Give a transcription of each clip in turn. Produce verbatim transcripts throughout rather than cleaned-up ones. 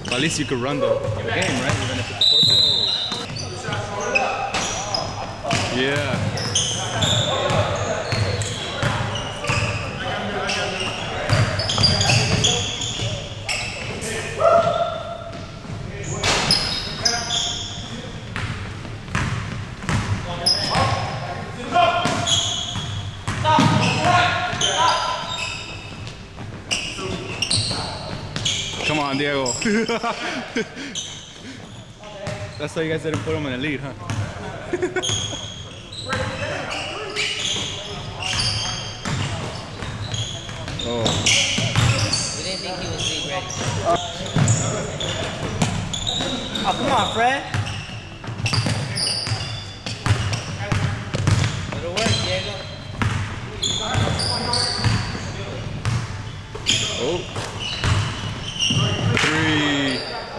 But at least you could run the, the game, right? Even if it's a yeah. Come on, Diego. That's why you guys didn't put him in the lead, huh? Oh. We didn't think he was league ready. Oh, come on, Fred. It'll work, Diego. Oh. Three. Oh.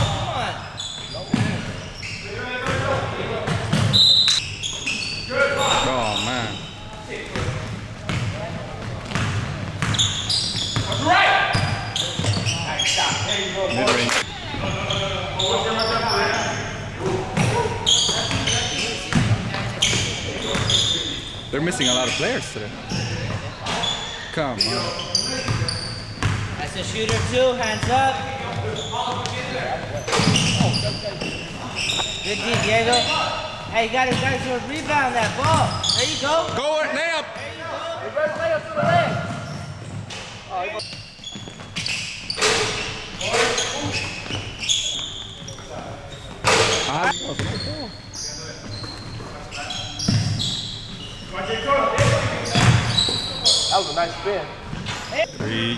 Oh, man. Mid-range. They're missing a lot of players today. Come on. That's a shooter too, hands up. Good D, Diego. Hey, you gotta, gotta do a rebound that ball. There you go. Go, layup. There you go. Reverse layup to the leg. That was a nice spin. Three.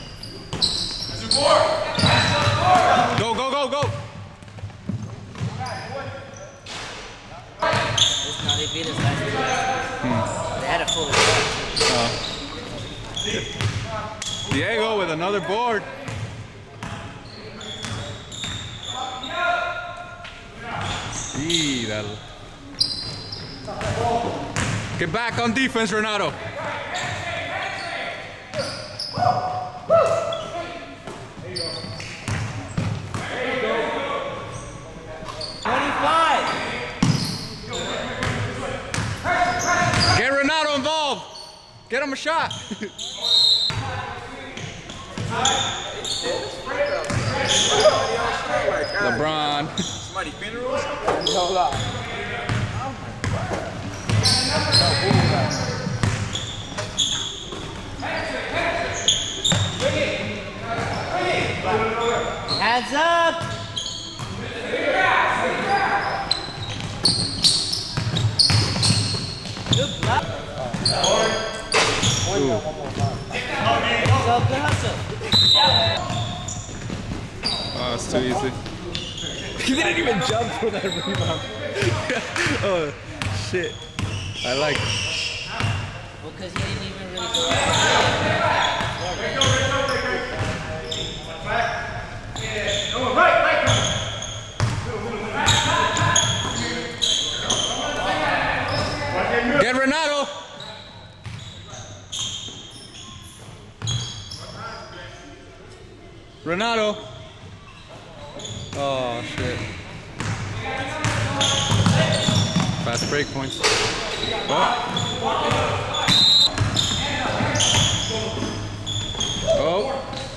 Go, go, go, go. This now they beat us last week. Hmm. They had a full Uh, Diego with another board. See that. Get back on defense, Renato. twenty-five. Get Renato involved. Get him a shot. LeBron. Somebody funeral or something? No lie. Hands up. Good block. So good hustle. Oh, it's too easy. He didn't even jump for that rebound. Oh, shit. I like it. Well, because he didn't even really go Get Renato. Renato. Oh, shit. Fast break points. Oh. Oh.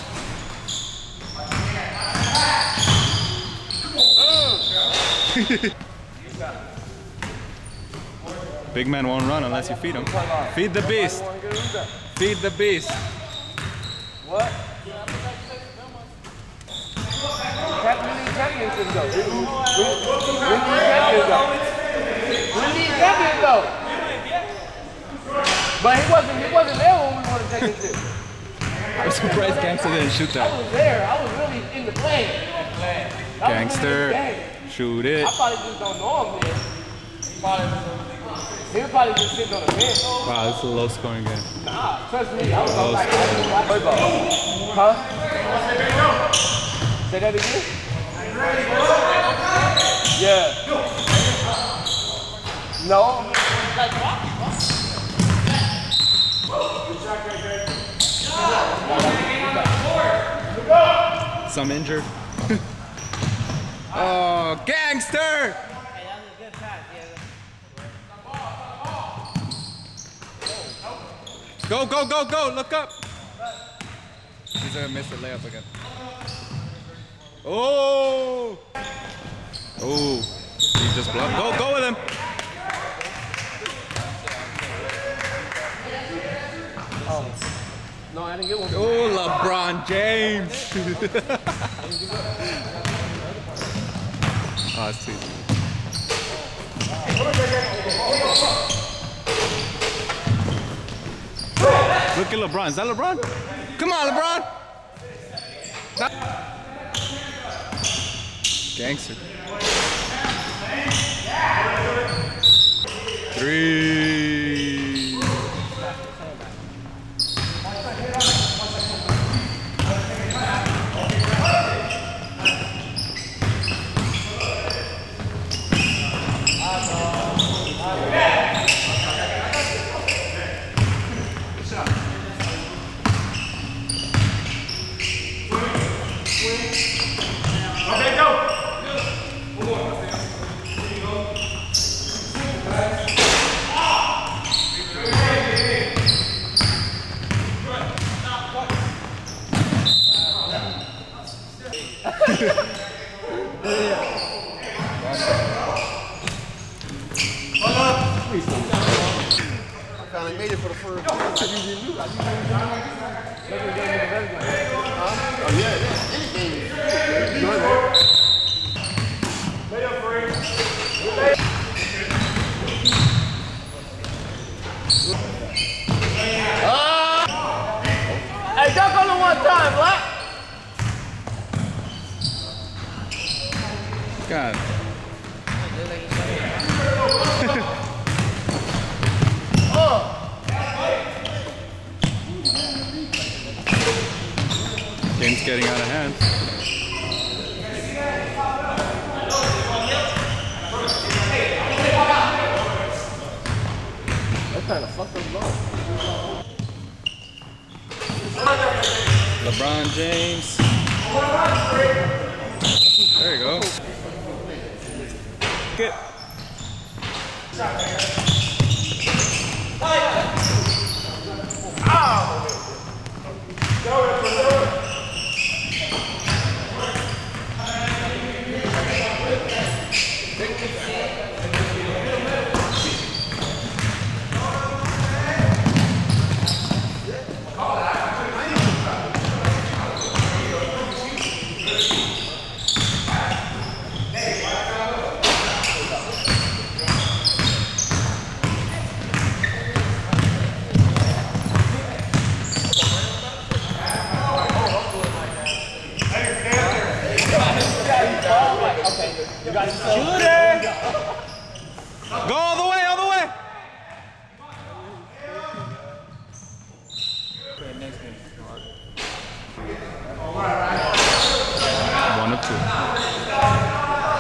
Big man won't run unless you feed him. Feed the beast. Feed the beast. What? Championship though. We need champions though. We need champions though. But he wasn't. He wasn't there when we won the championship. I'm surprised Gangster didn't shoot I that. was there. I was really in the play. Gangster, shoot it. I probably just don't know him then. He was probably just sitting on the bench. Wow, this is a low scoring game. Nah, trust me. I was Low like, scoring. huh? Say that again? Yeah. No. Some injured. Oh, gangster! Hey, that was a good pass, Diego. Go, go, go, go! Look up! He's gonna miss the layup again. Oh! Oh! He just blocked. Go, go with him! Oh. No, I didn't get one. Oh, LeBron James! Oh, it's too easy. Look at LeBron. Is that LeBron? Come on, LeBron! Gangster. Three. I finally made it for the first time. I usually do. I usually do. Huh? Oh, yeah, yeah. Any game. You know that. Lay up, Ray. Ah! Hey, dunk on the one time, Black. God. Game's getting out of hand. That kind of fucked up ball. LeBron James. There you go. Get. Shooter! Go all the way, all the way! One of two.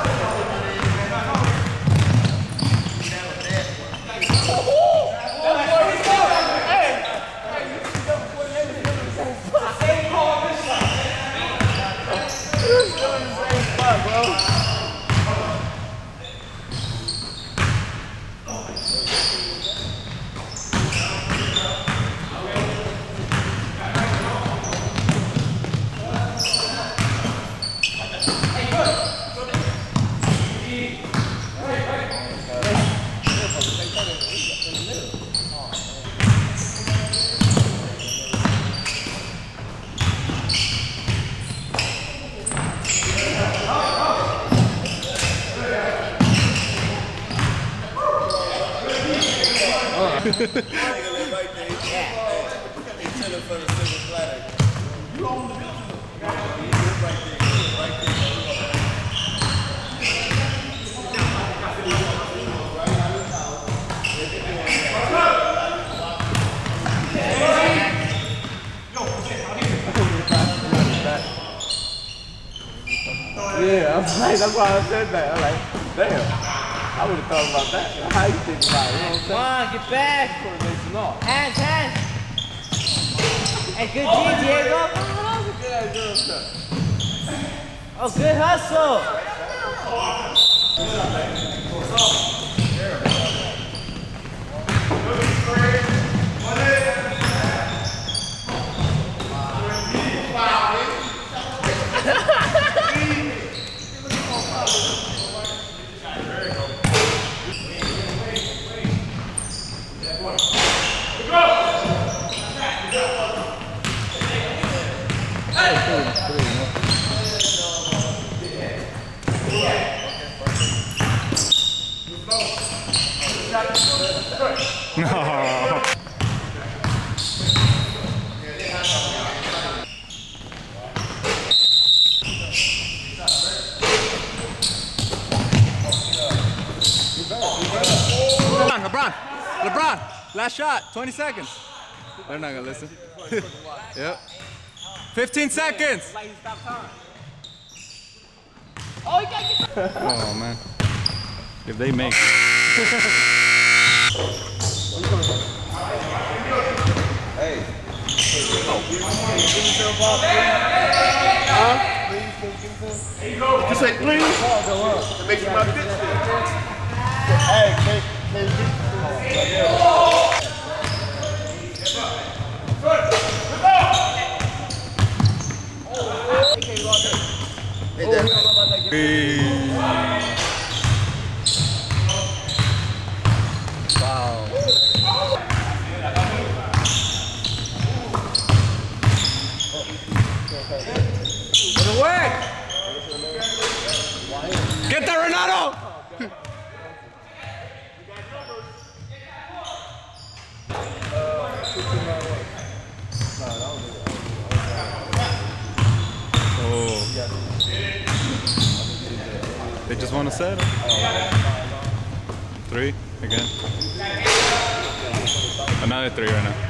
Yeah, I'm like, that's why I said that. I'm like, damn. I would have thought about that. How you think about it? You know what I'm saying? Come on, get back. Hands, hands. Hey, good D, Diego. Oh, good hustle. No. LeBron, LeBron, LeBron, last shot, twenty seconds. They're not gonna listen. Yep. fifteen seconds. Oh man. If they make. Hey. Huh? You say please? To make sure my pitch. Hey, can, can you Wow. It'll work. Get that, Renato. Oh. They just want to settle. Three again. Another three right now.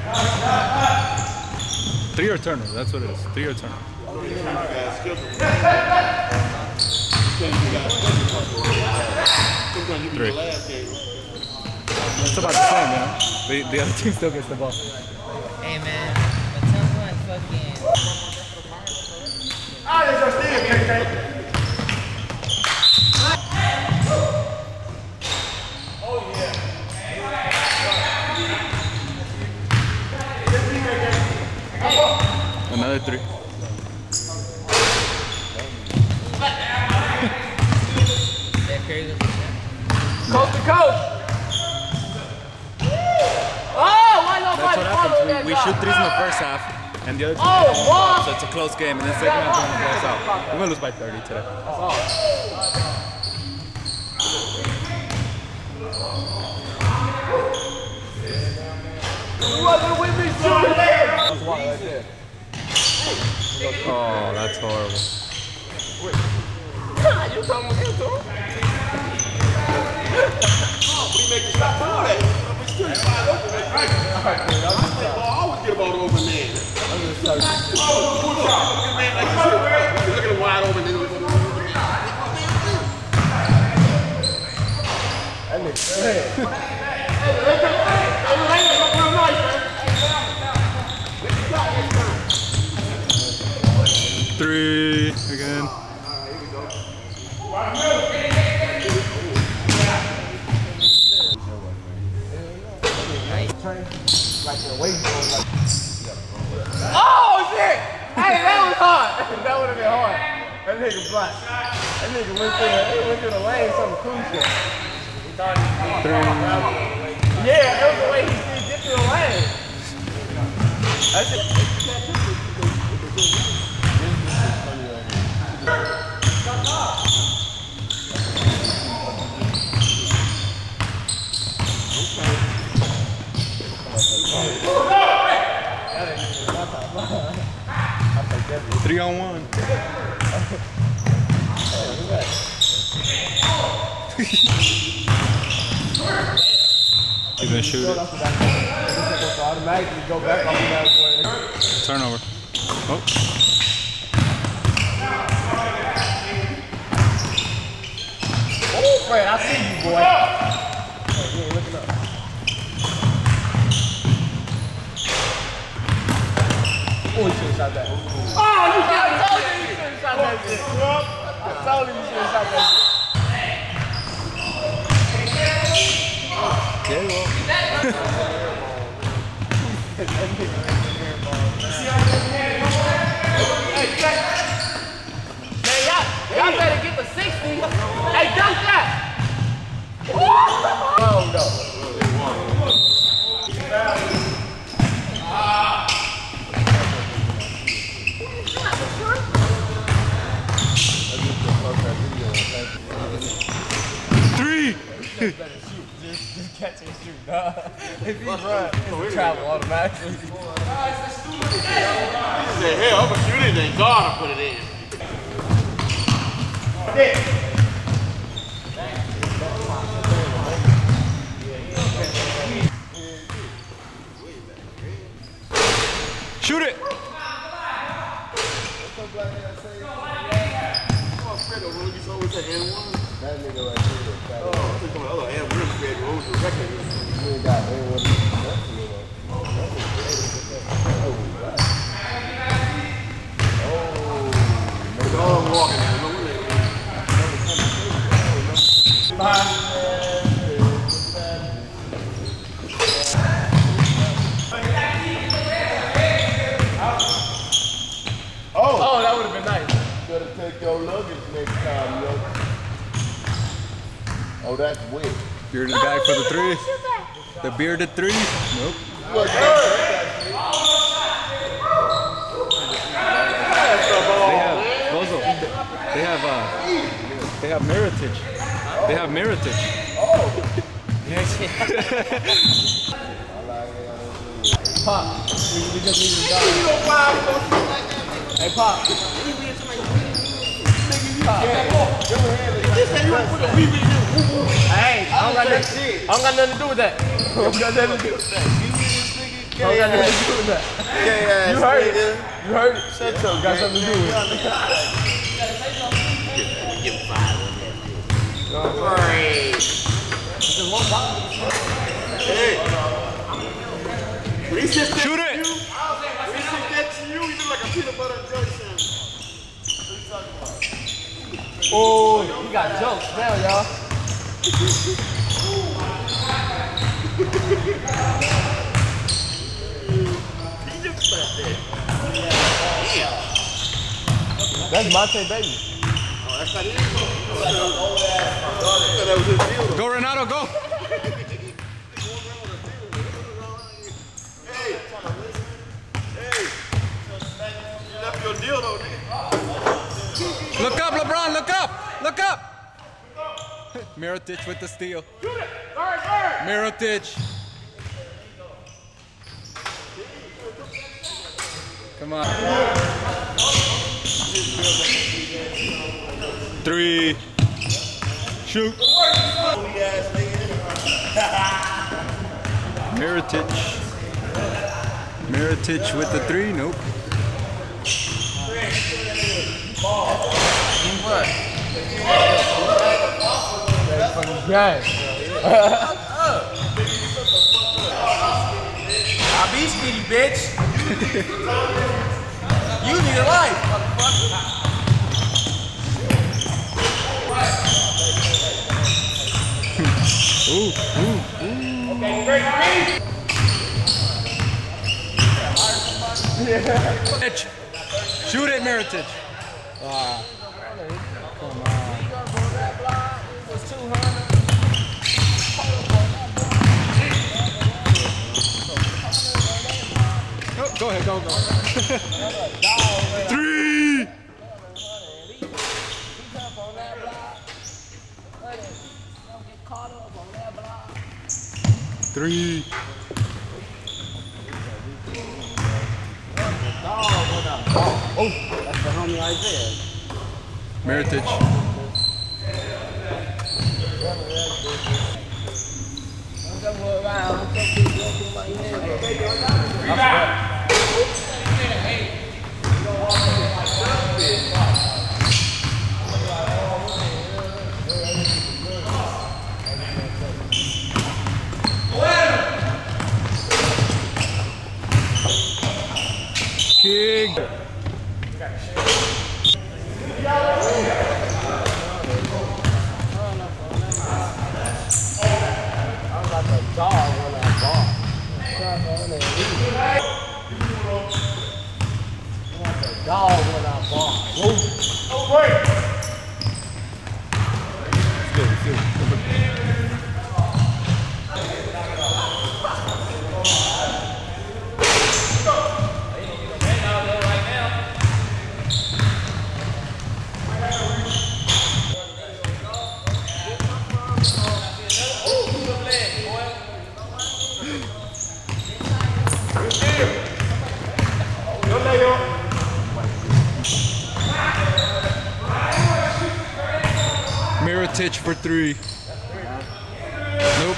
Three or turner, that's what it is. Three or turner. Three. It's about the same, you know? The, the other team still gets the ball. Hey man, but someone fucking. Ah, there's your Steve, K K. Another three. Coast to coast. Oh, why That's nobody what follow happens. that We, we guy? shoot threes in the first half, and the other team Oh, plays wow. so it's a close game. And then second half, we're gonna close out. We're gonna lose by thirty today. Oh, that's horrible. You talking about him, too? We make you stop doing that. We still wide open. I always get a ball over man. Oh, good shot. Good man like this. Look at him wide open. That nigga sad. Three again. Oh, shit! Hey, that was hard. That would have been hard. That nigga blocked. That nigga went through the, he went through the lane, something crucial. He thought he was going. Yeah, that was the way he did get through the lane. That's it. Three on one. He's gonna shoot it. Automatically go back off that way. Turnover. Oh. Oh, Fred, I see you, boy. Hey, you ain't looking up. Oh, he should have shot that. Oh, you got it. I told you he should have shot that shit. told him you should have shot that shit. Yeah, well. Man, y'all, y'all better get the sixty. Hey, dunk that. Oh, no. Three. Just, just catch and shoot, dog. If he run, it's travel automatically. He said, hell, I'm gonna shoot it and God will put it in. Shoot it. That nigga right there. Oh, I think the other hand we're scared to lose the record. You ain't got anyone to It's all I'm walking at. Oh, oh, that would have been nice. Better take your luggage next time, yo. Oh, that's weird. Bearded back for the three. The bearded three. Nope. Look, They have Bozo. They have uh. They have Meritage. They have Meritage. Pop, we, we just need to go. Hey, Pop. Pop. Hey, I don't got nothing, I don't got nothing to do with that. I don't got nothing to do with that. I don't got nothing to do with that. You heard it. You heard it. Shut up. Got something to do with it. Give him five. Great. Hey. When he sits Shoot it. When he sits next to you, he look like a peanut butter and jelly sandwich. Oh, you got jokes now, y'all. That's Monte Baby. Oh, that's not it? That was his deal. Go Renato, go. Hey, hey, you left your deal though, nigga. Look up, LeBron. Look up. Look up. Meritage with the steal. Meritage. Come on. Three. Shoot. Meritage. Meritage with the three. Nope. Yes. I be speedy, bitch. You need a life, motherfucker. Ooh, ooh, ooh. Okay, great. Meritage. Shoot it, Meritage. Ah. Come on. Oh, go ahead, go, go. Three. Three. Oh, that's the homie Isaiah. Meritage. King. Good, good. Mirotic for three. Nope.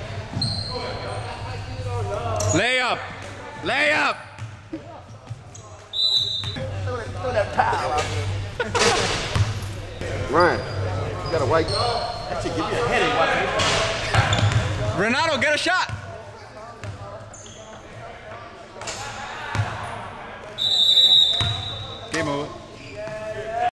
Layup. Layup. Ryan, you got a white. That should give you a headache watching this. Renato, get a shot. Game over.